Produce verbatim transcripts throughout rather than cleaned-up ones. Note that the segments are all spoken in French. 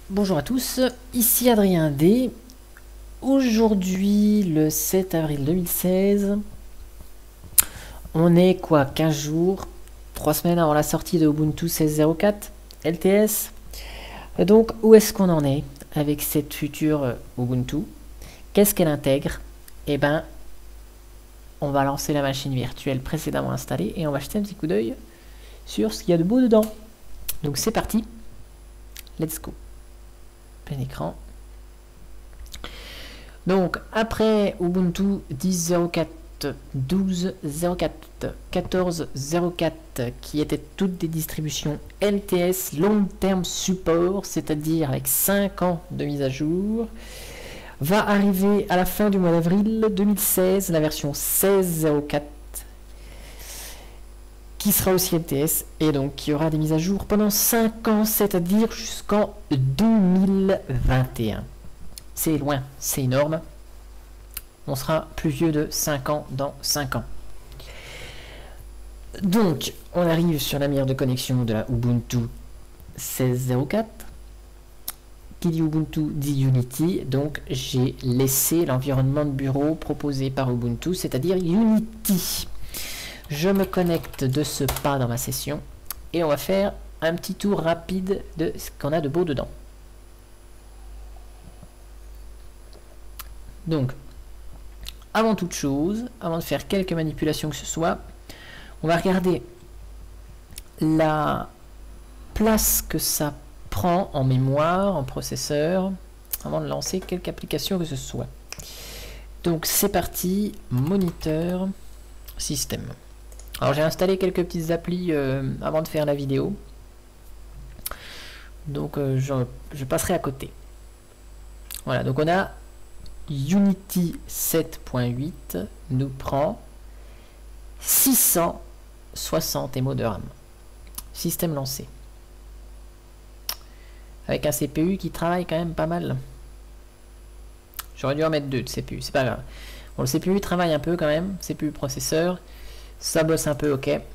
Bonjour à tous, ici Adrien D. Aujourd'hui, le sept avril deux mille seize, on est quoi, quinze jours, trois semaines avant la sortie de Ubuntu seize zéro quatre L T S. Donc, où est-ce qu'on en est avec cette future Ubuntu? Qu'est-ce qu'elle intègre? Eh ben, on va lancer la machine virtuelle précédemment installée et on va jeter un petit coup d'œil sur ce qu'il y a de beau dedans. Donc, c'est parti, let's go. Plein écran. Donc après Ubuntu dix zéro quatre, douze zéro quatre, quatorze zéro quatre qui étaient toutes des distributions L T S long terme support, c'est-à-dire avec cinq ans de mise à jour, va arriver à la fin du mois d'avril deux mille seize la version seize zéro quatre qui sera aussi L T S et donc qui aura des mises à jour pendant cinq ans, c'est-à-dire jusqu'en deux mille vingt et un. C'est loin, c'est énorme. On sera plus vieux de cinq ans dans cinq ans. Donc, on arrive sur la mire de connexion de la Ubuntu seize zéro quatre. Qui dit Ubuntu dit Unity. Donc, j'ai laissé l'environnement de bureau proposé par Ubuntu, c'est-à-dire Unity. Je me connecte de ce pas dans ma session et on va faire un petit tour rapide de ce qu'on a de beau dedans. Donc, avant toute chose, avant de faire quelques manipulations que ce soit, on va regarder la place que ça prend en mémoire, en processeur, avant de lancer quelque application que ce soit. Donc, c'est parti, moniteur, système. Alors, j'ai installé quelques petites applis euh, avant de faire la vidéo. Donc, euh, je, je passerai à côté. Voilà, donc on a Unity sept point huit nous prend six cent soixante émo de RAM. Système lancé. Avec un C P U qui travaille quand même pas mal. J'aurais dû en mettre deux de C P U, c'est pas grave. Bon, le C P U travaille un peu quand même, C P U processeur. Ça bosse un peu, ok. Et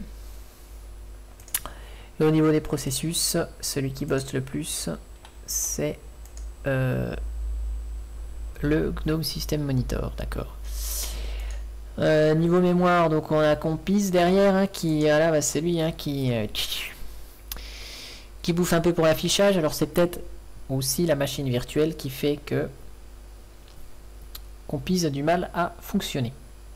au niveau des processus, celui qui bosse le plus, c'est euh, le GNOME System Monitor, d'accord. Euh, niveau mémoire, donc on a Compiz derrière, hein, qui, ah là, bah, c'est lui hein, qui, euh, qui bouffe un peu pour l'affichage. Alors c'est peut-être aussi la machine virtuelle qui fait que Compiz a du mal à fonctionner.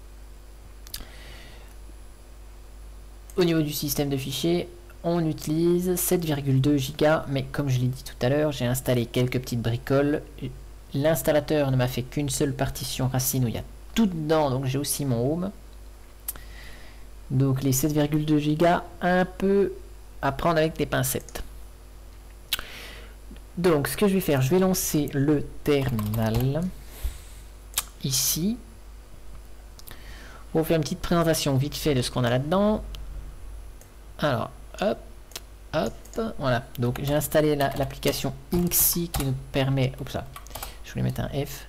Au niveau du système de fichiers, on utilise sept virgule deux giga, mais comme je l'ai dit tout à l'heure, j'ai installé quelques petites bricoles. L'installateur ne m'a fait qu'une seule partition racine où il y a tout dedans, donc j'ai aussi mon home. Donc les sept virgule deux giga, un peu à prendre avec des pincettes. Donc ce que je vais faire, je vais lancer le terminal ici. On va faire une petite présentation vite fait de ce qu'on a là-dedans. Alors, hop, hop, voilà. Donc j'ai installé l'application la, Inksy qui nous permet, oups là, je voulais mettre un F,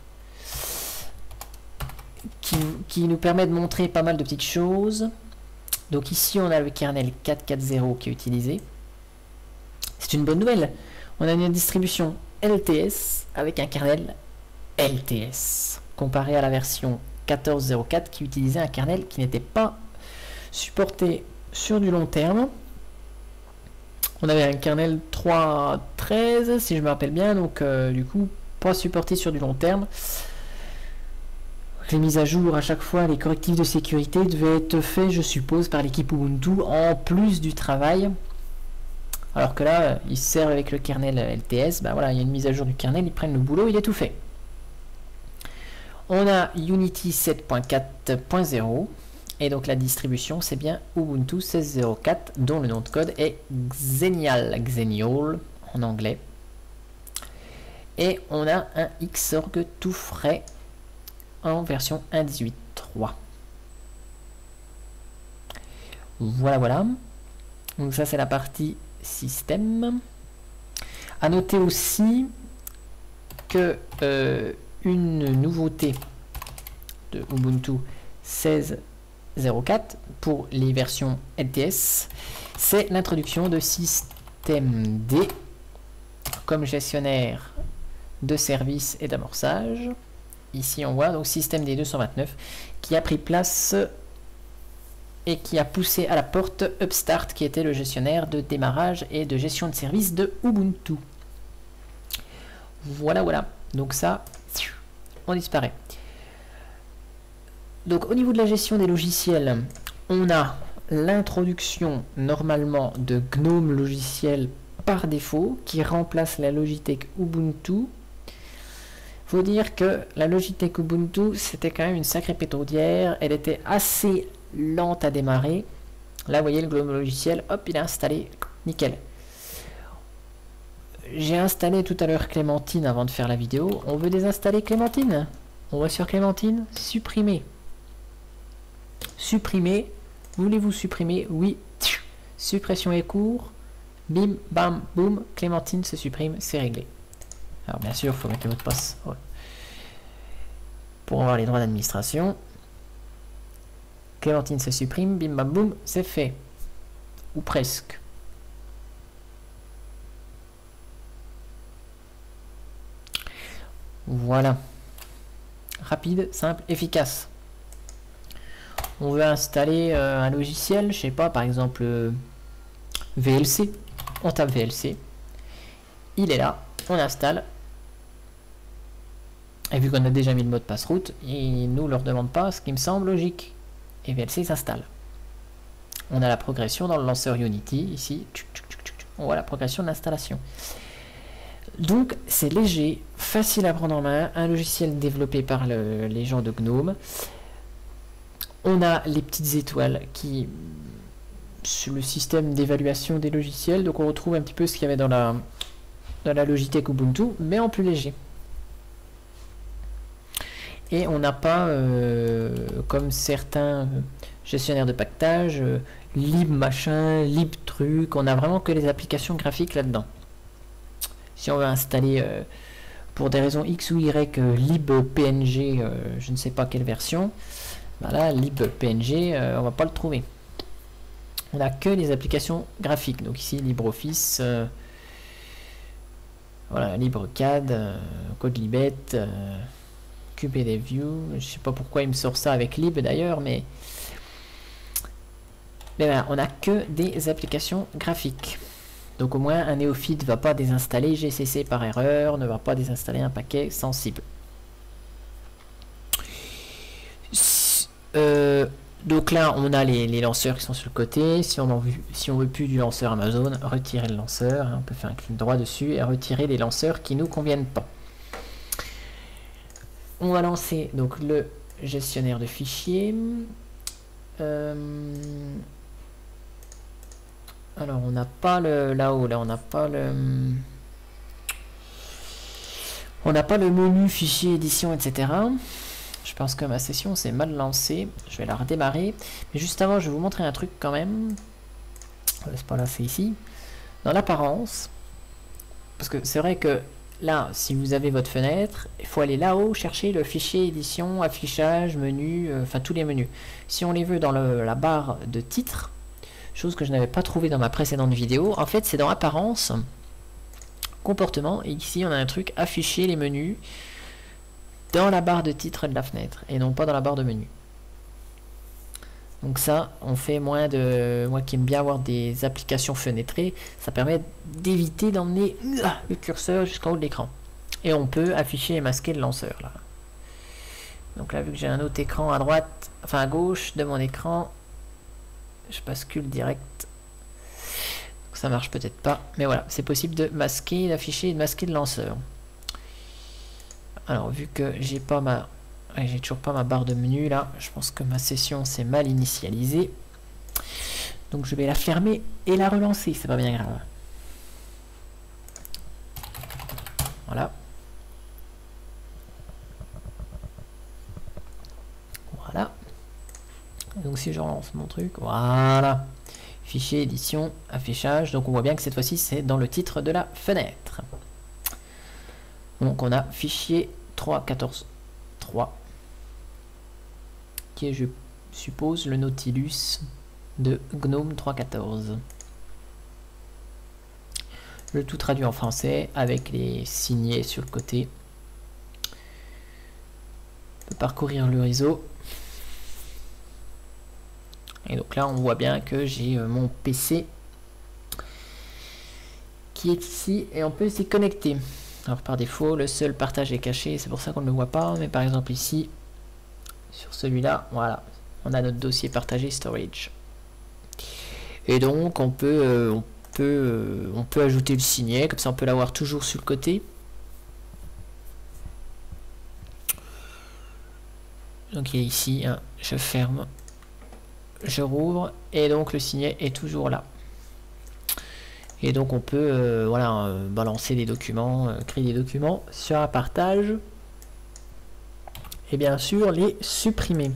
qui, qui nous permet de montrer pas mal de petites choses. Donc ici on a le kernel quatre cent quarante qui est utilisé. C'est une bonne nouvelle. On a une distribution L T S avec un kernel L T S comparé à la version quatorze zéro quatre qui utilisait un kernel qui n'était pas supporté sur du long terme. On avait un kernel trois point treize si je me rappelle bien, donc euh, du coup pas supporté sur du long terme. Les mises à jour à chaque fois, les correctifs de sécurité devaient être faits, je suppose, par l'équipe Ubuntu en plus du travail. Alors que là, ils se servent avec le kernel L T S, ben voilà, il y a une mise à jour du kernel, ils prennent le boulot, il est tout fait. On a Unity sept point quatre point zéro. Et donc la distribution, c'est bien Ubuntu seize zéro quatre, dont le nom de code est Xenial, Xenial en anglais. Et on a un Xorg tout frais en version un point dix-huit point trois. Voilà, voilà. Donc ça, c'est la partie système. À noter aussi que euh, une nouveauté de Ubuntu seize zéro quatre pour les versions L T S, c'est l'introduction de système D comme gestionnaire de services et d'amorçage. Ici on voit donc système D deux cent vingt-neuf qui a pris place et qui a poussé à la porte Upstart qui était le gestionnaire de démarrage et de gestion de service de Ubuntu. Voilà, voilà. Donc ça, on disparaît. Donc au niveau de la gestion des logiciels, on a l'introduction normalement de GNOME logiciel par défaut qui remplace la Logitech Ubuntu. Faut dire que la Logitech Ubuntu c'était quand même une sacrée pétrolière, elle était assez lente à démarrer. Là vous voyez le GNOME logiciel, hop il est installé, nickel. J'ai installé tout à l'heure Clémentine avant de faire la vidéo. On veut désinstaller Clémentine. On va sur Clémentine, supprimer. Supprimer. Voulez-vous supprimer? Oui. Suppression est court. Bim, bam, boum. Clémentine se supprime, c'est réglé. Alors bien sûr, il faut mettre le mot de passe. Ouais. Pour avoir les droits d'administration. Clémentine se supprime, bim, bam, boum, c'est fait. Ou presque. Voilà. Rapide, simple, efficace. On veut installer euh, un logiciel, je sais pas, par exemple euh, V L C. On tape V L C. Il est là, on installe. Et vu qu'on a déjà mis le mot de passe route, il nous le redemande pas, ce qui me semble logique. Et V L C s'installe. On a la progression dans le lanceur Unity, ici. On voit la progression de l'installation. Donc c'est léger, facile à prendre en main, un logiciel développé par le, les gens de GNOME. On a les petites étoiles qui sur le système d'évaluation des logiciels, donc on retrouve un petit peu ce qu'il y avait dans la, dans la Logitech Ubuntu, mais en plus léger. Et on n'a pas, euh, comme certains gestionnaires de pactage, euh, lib machin, lib truc, on a vraiment que les applications graphiques là-dedans. Si on veut installer euh, pour des raisons X ou Y euh, libpng, euh, je ne sais pas quelle version, ben là libpng, euh, on va pas le trouver. On n'a que les applications graphiques. Donc ici LibreOffice, euh, voilà LibreCAD, euh, CodeLibet, euh, QBDView. Je sais pas pourquoi il me sort ça avec lib d'ailleurs, mais mais voilà, on n'a que des applications graphiques. Donc au moins un néophyte ne va pas désinstaller G C C par erreur, ne va pas désinstaller un paquet sensible. Euh, donc là on a les, les lanceurs qui sont sur le côté. Si on en veut, si on veut plus du lanceur Amazon, retirer le lanceur. Hein, on peut faire un clic droit dessus et retirer les lanceurs qui nous conviennent pas. On va lancer donc le gestionnaire de fichiers. Euh, Alors on n'a pas le là-haut, là on n'a pas le on n'a pas le menu fichier édition, et cetera. Je pense que ma session s'est mal lancée. Je vais la redémarrer. Mais juste avant, je vais vous montrer un truc quand même. C'est pas là, c'est ici. Dans l'apparence. Parce que c'est vrai que là, si vous avez votre fenêtre, il faut aller là-haut chercher le fichier édition, affichage, menu, euh, enfin tous les menus. Si on les veut dans le, la barre de titre, chose que je n'avais pas trouvé dans ma précédente vidéo, en fait c'est dans apparence, comportement, et ici on a un truc afficher les menus dans la barre de titre de la fenêtre et non pas dans la barre de menu. Donc ça on fait moins de, moi qui aime bien avoir des applications fenêtrées, ça permet d'éviter d'emmener le curseur jusqu'en haut de l'écran et on peut afficher et masquer le lanceur là. Donc là vu que j'ai un autre écran à droite, enfin à gauche de mon écran, je bascule direct. Ça marche peut-être pas, mais voilà, c'est possible de masquer, d'afficher et de masquer le lanceur. Alors vu que j'ai pas ma, ouais, j'ai toujours pas ma barre de menu là, je pense que ma session s'est mal initialisée. Donc je vais la fermer et la relancer, c'est pas bien grave. Voilà. Voilà. Donc si je relance mon truc, voilà, fichier édition, affichage, donc on voit bien que cette fois-ci c'est dans le titre de la fenêtre. Donc on a fichier trois point quatorze point trois qui est, je suppose, le Nautilus de GNOME trois point quatorze. Le tout traduit en français avec les signets sur le côté. On peut parcourir le réseau. Et donc là, on voit bien que j'ai euh, mon P C qui est ici et on peut s'y connecter. Alors par défaut, le seul partage est caché, c'est pour ça qu'on ne le voit pas. Mais par exemple ici, sur celui-là, voilà, on a notre dossier partagé storage. Et donc on peut, euh, on peut, euh, on peut ajouter le signet, comme ça on peut l'avoir toujours sur le côté. Donc il est ici, hein, je ferme. Je rouvre et donc le signet est toujours là. Et donc on peut euh, voilà, euh, balancer des documents, euh, créer des documents sur un partage et bien sûr les supprimer.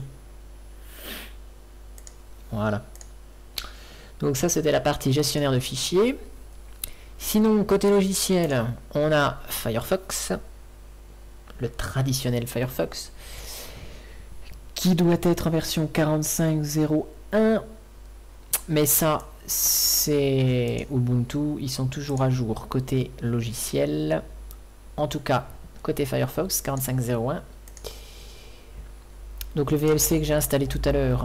Voilà. Donc ça c'était la partie gestionnaire de fichiers. Sinon côté logiciel, on a Firefox, le traditionnel Firefox, qui doit être en version quarante-cinq zéro un, mais ça c'est Ubuntu, ils sont toujours à jour côté logiciel, en tout cas côté Firefox quarante-cinq zéro un. Donc le V L C que j'ai installé tout à l'heure,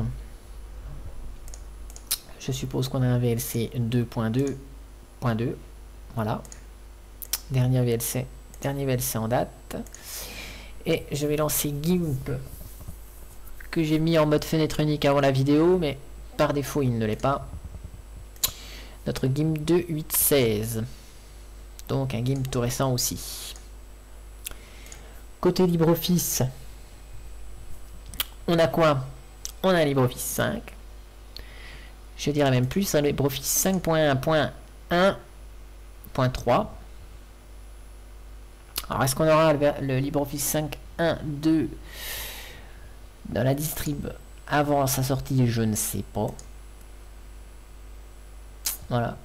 je suppose qu'on a un V L C deux point deux point deux, voilà, dernier V L C, dernier V L C en date, et je vais lancer GIMP, que j'ai mis en mode fenêtre unique avant la vidéo, mais par défaut il ne l'est pas. Notre GIMP deux point huit point seize, donc un GIMP tout récent aussi. Côté LibreOffice, on a quoi? On a LibreOffice cinq, je dirais même plus, un LibreOffice cinq point un point un point trois. Alors est-ce qu'on aura le, le LibreOffice cinq point un point deux dans la distrib avant sa sortie? Je ne sais pas. Voilà.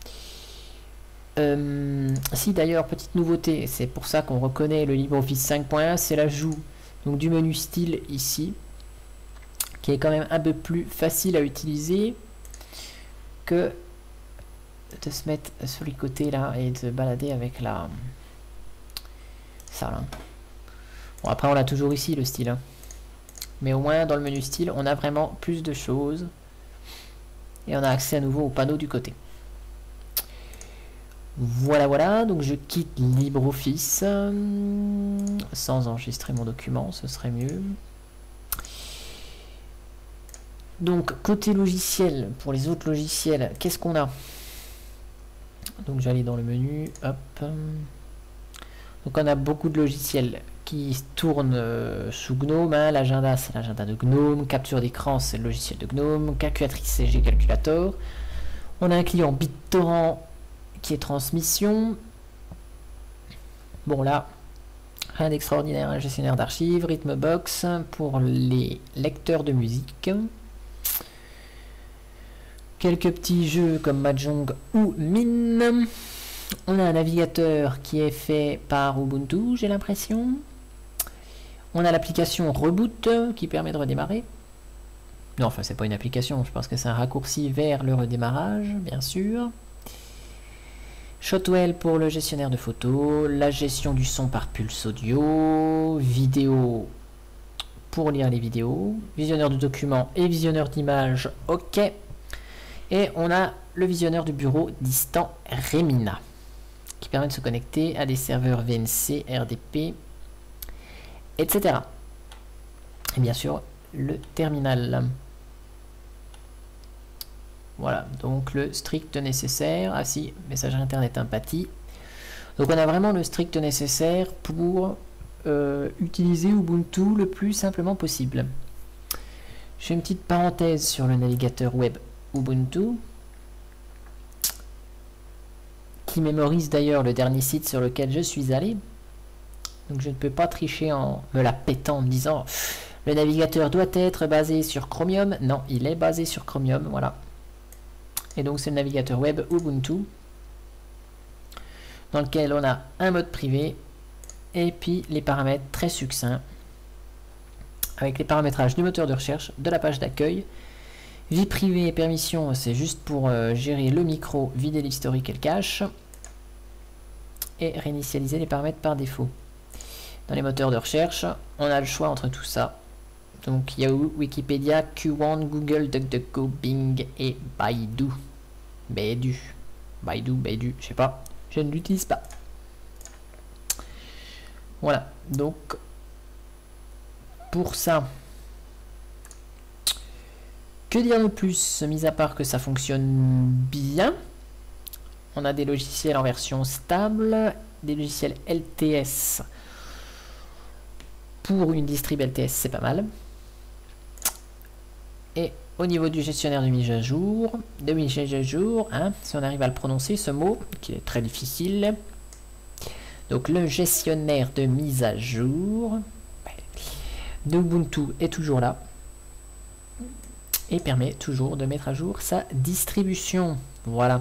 Euh, si d'ailleurs, petite nouveauté, c'est pour ça qu'on reconnaît le LibreOffice cinq point un, c'est l'ajout donc du menu style ici, qui est quand même un peu plus facile à utiliser que de se mettre sur les côtés là et de se balader avec la ça là. Bon, après on l'a toujours ici le style, hein. Mais au moins dans le menu style on a vraiment plus de choses et on a accès à nouveau au panneau du côté. Voilà voilà, donc je quitte LibreOffice euh, sans enregistrer mon document, ce serait mieux. Donc côté logiciel, pour les autres logiciels, qu'est-ce qu'on a? Donc j'allais dans le menu, hop. Donc on a beaucoup de logiciels qui tournent euh, sous GNOME, hein. L'agenda c'est l'agenda de GNOME, capture d'écran c'est le logiciel de GNOME, calculatrice c'est GCalculator. On a un client BitTorrent qui est transmission. Bon là, rien d'extraordinaire, un gestionnaire d'archives, Rhythmbox pour les lecteurs de musique. Quelques petits jeux comme Mahjong ou Mine. On a un navigateur qui est fait par Ubuntu, j'ai l'impression. On a l'application Reboot qui permet de redémarrer. Non, enfin, c'est pas une application, je pense que c'est un raccourci vers le redémarrage, bien sûr. Shotwell pour le gestionnaire de photos, la gestion du son par pulse audio, vidéo pour lire les vidéos, visionneur de documents et visionneur d'images, ok. Et on a le visionneur du bureau distant Remina, qui permet de se connecter à des serveurs V N C, R D P, et cetera. Et bien sûr, le terminal. Voilà, donc le strict nécessaire. Ah si, messagerie internet empathie. Donc on a vraiment le strict nécessaire pour euh, utiliser Ubuntu le plus simplement possible. Je fais une petite parenthèse sur le navigateur web Ubuntu, qui mémorise d'ailleurs le dernier site sur lequel je suis allé. Donc je ne peux pas tricher en me la pétant en me disant le navigateur doit être basé sur Chromium. Non, il est basé sur Chromium, voilà. Et donc c'est le navigateur web Ubuntu, dans lequel on a un mode privé et puis les paramètres très succincts, avec les paramétrages du moteur de recherche, de la page d'accueil. Vie privée et permission, c'est juste pour euh, gérer le micro, vider l'historique et le cache. et réinitialiser les paramètres par défaut. Dans les moteurs de recherche, on a le choix entre tout ça. Donc Yahoo, Wikipédia, Q un, Google, DuckDuckGo, Bing et Baidu. Baidu. Baidu, Baidu, je sais pas. Je ne l'utilise pas. Voilà, donc pour ça, que dire de plus, mis à part que ça fonctionne bien. On a des logiciels en version stable, des logiciels L T S. Pour une distrib L T S, c'est pas mal. Et au niveau du gestionnaire de mise à jour, de mise à jour, hein, si on arrive à le prononcer, ce mot, qui est très difficile. Donc le gestionnaire de mise à jour d'Ubuntu est toujours là. Et permet toujours de mettre à jour sa distribution. Voilà.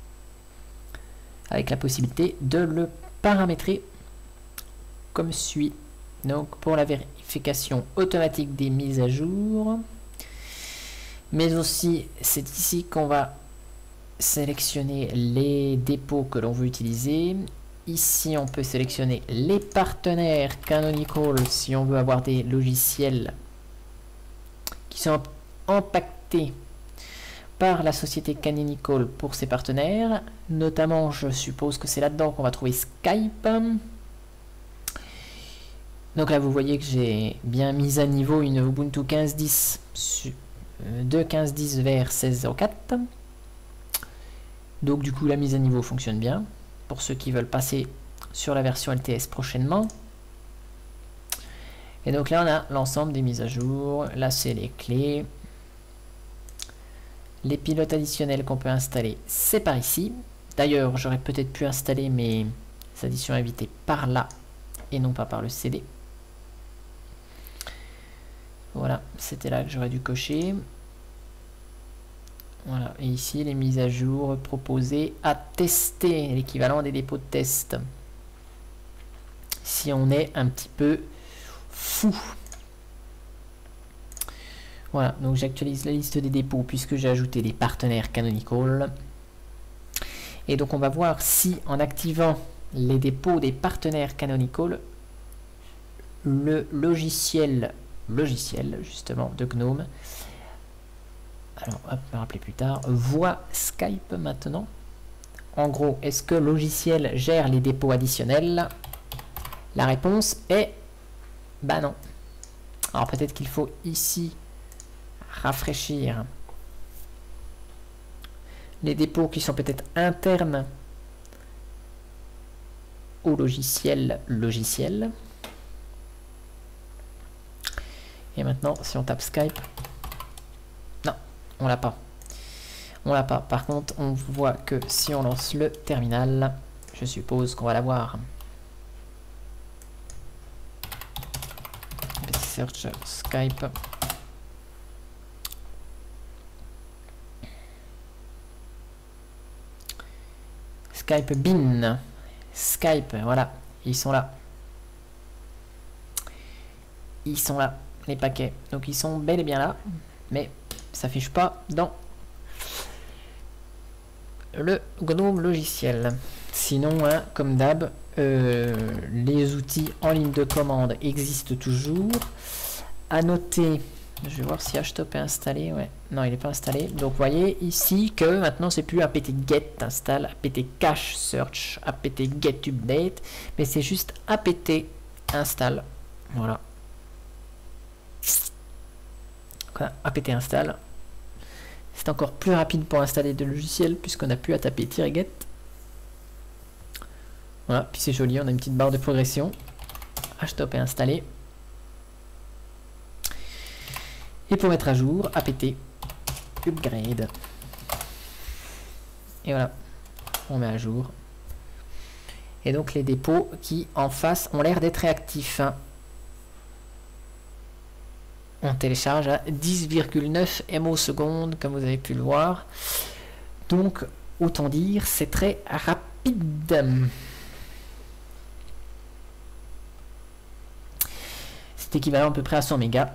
Avec la possibilité de le paramétrer comme suit. Donc pour la vérification automatique des mises à jour. Mais aussi, c'est ici qu'on va sélectionner les dépôts que l'on veut utiliser. Ici, on peut sélectionner les partenaires Canonical si on veut avoir des logiciels qui sont impactés par la société Canonical pour ses partenaires. Notamment, je suppose que c'est là-dedans qu'on va trouver Skype. Donc là, vous voyez que j'ai bien mis à niveau une Ubuntu quinze dix de quinze dix vers seize zéro quatre. Donc du coup, la mise à niveau fonctionne bien pour ceux qui veulent passer sur la version L T S prochainement. Et donc là, on a l'ensemble des mises à jour. Là, c'est les clés. Les pilotes additionnels qu'on peut installer, c'est par ici. D'ailleurs, j'aurais peut-être pu installer mes additions invitées par là et non pas par le C D. Voilà, c'était là que j'aurais dû cocher. Voilà, et ici les mises à jour proposées à tester, l'équivalent des dépôts de test. Si on est un petit peu fou. Voilà, donc j'actualise la liste des dépôts puisque j'ai ajouté les partenaires Canonical. Et donc on va voir si en activant les dépôts des partenaires Canonical, le logiciel, logiciel justement de GNOME, alors hop, me rappeler plus tard, voit Skype maintenant. En gros, est-ce que le logiciel gère les dépôts additionnels? La réponse est bah non. Alors peut-être qu'il faut ici rafraîchir les dépôts qui sont peut-être internes au logiciel logiciel. Et maintenant, si on tape Skype, non, on l'a pas. On l'a pas. Par contre, on voit que si on lance le terminal, je suppose qu'on va l'avoir. Search Skype. Skype bin. Skype, voilà, ils sont là. Ils sont là, les paquets. Donc ils sont bel et bien là, mais ça s'affiche pas dans le GNOME logiciel. Sinon, hein, comme d'hab, euh, les outils en ligne de commande existent toujours. À noter, je vais voir si htop est installé. Ouais, non, il n'est pas installé. Donc, vous voyez ici que maintenant, c'est plus apt get install, apt cache search, apt get update, mais c'est juste apt install. Voilà. apt install. C'est encore plus rapide pour installer de logiciels puisqu'on n'a plus à taper -get. Voilà, puis c'est joli, on a une petite barre de progression. Htop est installé. Et pour mettre à jour, apt upgrade. Et voilà, on met à jour. Et donc les dépôts qui en face ont l'air d'être réactifs. Hein. On télécharge à dix virgule neuf mégas secondes, comme vous avez pu le voir. Donc, autant dire, c'est très rapide. C'est équivalent à peu près à cent mégas.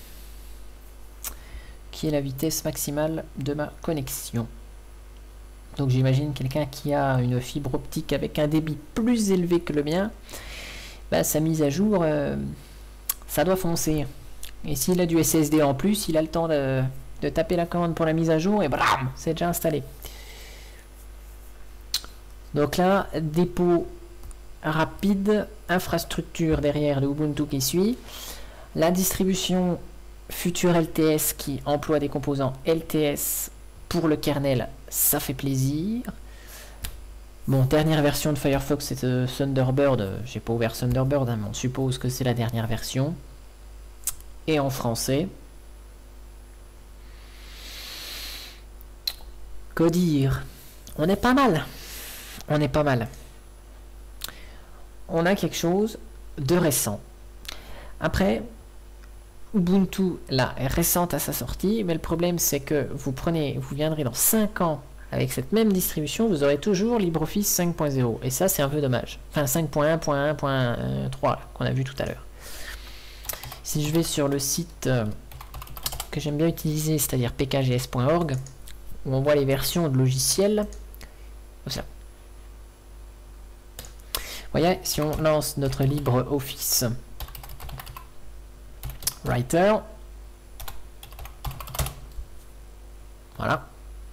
Qui est la vitesse maximale de ma connexion. Donc j'imagine quelqu'un qui a une fibre optique avec un débit plus élevé que le mien, bah, sa mise à jour, euh, ça doit foncer. Et s'il a du S S D en plus, il a le temps de, de taper la commande pour la mise à jour et blam, c'est déjà installé. Donc là, dépôt rapide, infrastructure derrière le Ubuntu qui suit, la distribution future L T S qui emploie des composants L T S pour le kernel, ça fait plaisir. Bon, dernière version de Firefox, c'est euh, Thunderbird. J'ai pas ouvert Thunderbird, hein, mais on suppose que c'est la dernière version. Et en français. Que dire? On est pas mal. On est pas mal. On a quelque chose de récent. Après, Ubuntu, là, est récente à sa sortie, mais le problème, c'est que vous prenez, vous viendrez dans cinq ans avec cette même distribution, vous aurez toujours LibreOffice cinq point zéro. Et ça, c'est un peu dommage. Enfin, cinq point un point un point trois qu'on a vu tout à l'heure. Si je vais sur le site euh, que j'aime bien utiliser, c'est-à-dire p k g s point org, où on voit les versions de logiciels, comme ça. Vous voyez, si on lance notre LibreOffice Writer, voilà.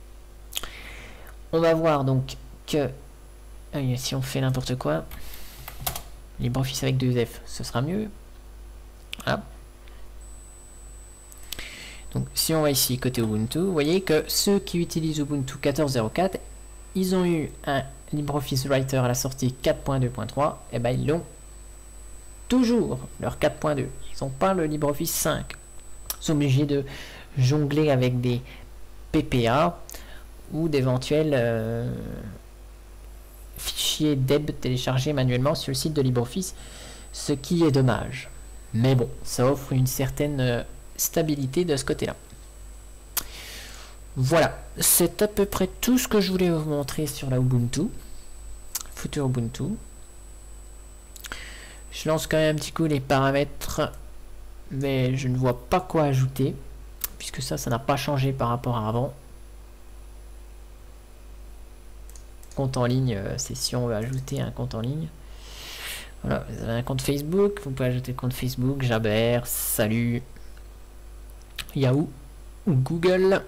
On va voir donc que euh, si on fait n'importe quoi, LibreOffice avec deux F, ce sera mieux. Voilà. Donc si on va ici côté Ubuntu, vous voyez que ceux qui utilisent Ubuntu quatorze zéro quatre, ils ont eu un LibreOffice Writer à la sortie quatre point deux point trois, et ben ils l'ont toujours, leur quatre point deux. Ils n'ont pas le LibreOffice cinq. Ils sont obligés de jongler avec des P P A ou d'éventuels euh, fichiers deb téléchargés manuellement sur le site de LibreOffice, ce qui est dommage. Mais bon, ça offre une certaine euh, stabilité de ce côté-là. Voilà, c'est à peu près tout ce que je voulais vous montrer sur la Ubuntu, futur Ubuntu. Je lance quand même un petit coup les paramètres, mais je ne vois pas quoi ajouter, puisque ça, ça n'a pas changé par rapport à avant. Compte en ligne, c'est si on veut ajouter un compte en ligne. Voilà, vous avez un compte Facebook, vous pouvez ajouter le compte Facebook, Jabber, Salut, Yahoo ou Google.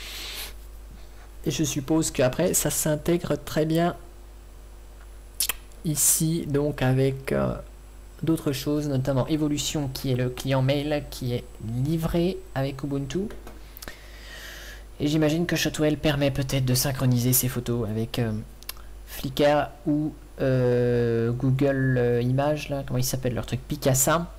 Et je suppose qu'après, ça s'intègre très bien ici, donc avec euh, d'autres choses, notamment Evolution, qui est le client mail qui est livré avec Ubuntu. Et j'imagine que Shotwell permet peut-être de synchroniser ses photos avec euh, Flickr ou euh, Google euh, Images, là, comment il s'appelle leur truc, Picasa.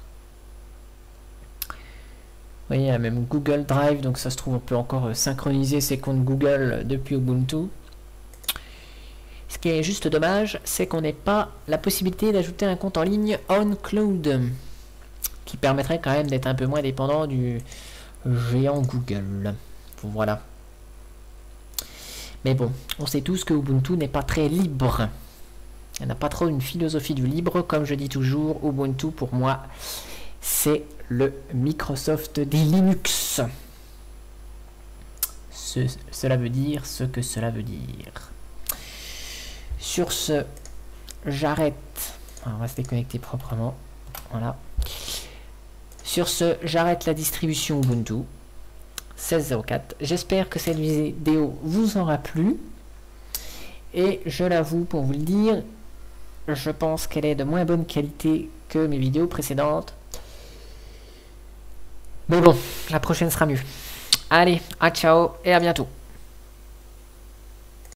Vous voyez, il y a même Google Drive, donc ça se trouve, on peut encore euh, synchroniser ses comptes Google depuis Ubuntu. Ce qui est juste dommage, c'est qu'on n'ait pas la possibilité d'ajouter un compte en ligne OnCloud, qui permettrait quand même d'être un peu moins dépendant du géant Google. Voilà. Mais bon, on sait tous que Ubuntu n'est pas très libre. Elle n'a pas trop une philosophie du libre. Comme je dis toujours, Ubuntu, pour moi, c'est le Microsoft des Linux. Ce, cela veut dire ce que cela veut dire. Sur ce, j'arrête. On va se déconnecter proprement. Voilà. Sur ce, j'arrête la distribution Ubuntu seize zéro quatre. J'espère que cette vidéo vous aura plu. Et je l'avoue, pour vous le dire, je pense qu'elle est de moins bonne qualité que mes vidéos précédentes. Mais bon, la prochaine sera mieux. Allez, à ciao et à bientôt.